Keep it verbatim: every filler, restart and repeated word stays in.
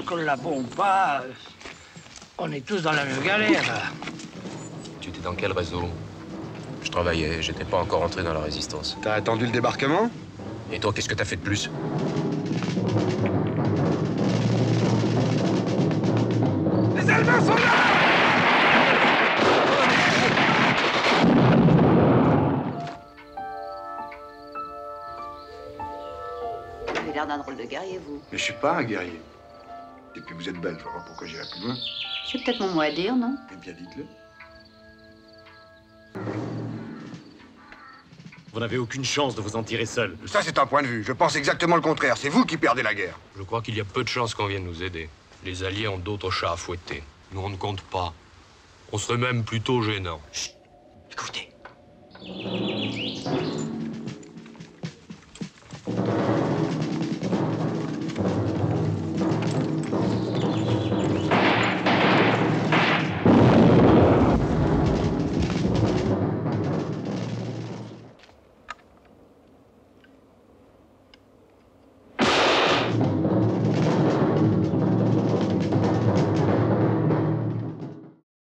qu'on la pompe pas, on est tous dans la même galère. Tu étais dans quel réseau? Je travaillais, j'étais pas encore entré dans la résistance. T'as attendu le débarquement? Et toi, qu'est-ce que t'as fait de plus? Les Allemands sont là! Vous avez l'air d'un drôle de guerrier, vous. Mais je suis pas un guerrier. Et puis vous êtes belle, je vois pas pourquoi j'irai plus loin. C'est peut-être mon mot à dire, non? Eh bien, dites-le. Vous n'avez aucune chance de vous en tirer seul. Ça, c'est un point de vue. Je pense exactement le contraire. C'est vous qui perdez la guerre. Je crois qu'il y a peu de chances qu'on vienne nous aider. Les Alliés ont d'autres chats à fouetter. Nous, on ne compte pas. On serait même plutôt gênants. Chut, écoutez.